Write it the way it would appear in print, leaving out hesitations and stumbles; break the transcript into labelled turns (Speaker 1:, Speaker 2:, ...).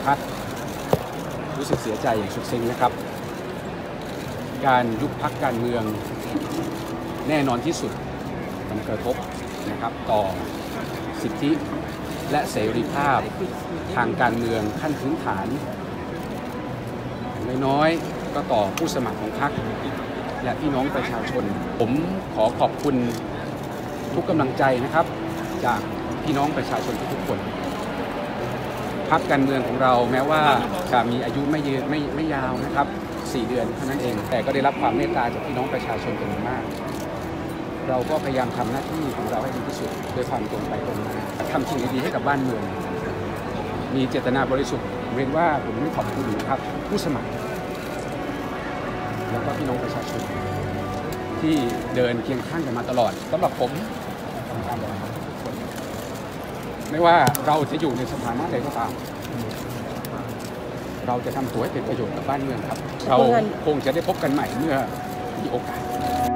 Speaker 1: พรรครู้สึกเสียใจอย่างสุดซึ้งนะครับการยุบพรรคการเมืองแน่นอนที่สุดมันกระทบนะครับต่อสิทธิและเสรีภาพทางการเมืองขั้นพื้นฐานอย่างน้อยๆก็ต่อผู้สมัครของพรรคและพี่น้องประชาชนผมขอขอบคุณทุกกำลังใจนะครับจากพี่น้องประชาชนทุกคนพรรคการเมืองของเราแม้ว่าจะมีอายุไม่ยาวนะครับ4 เดือนเท่านั้นเองแต่ก็ได้รับความเมตตาจากพี่น้องประชาชนเป็นอย่างมากเราก็พยายามทำหน้าที่ของเราให้ดีที่สุดด้วยความตรงไปตรงมาทำสิ่งดีๆให้กับบ้านเมืองมีเจตนาบริสุทธิ์เรียนว่าผมขอบคุณครับผู้สมัครแล้วก็พี่น้องประชาชนที่เดินเคียงข้างกันมาตลอดสำหรับผมทำการบริหารทุกคนไม่ว่าเราจะอยู่ในสถานะใดก็ตามเราจะทำตัวให้เป็นประโยชน์กับบ้านเมืองครับเราคงจะได้พบกันใหม่เมื่อมีโอกาส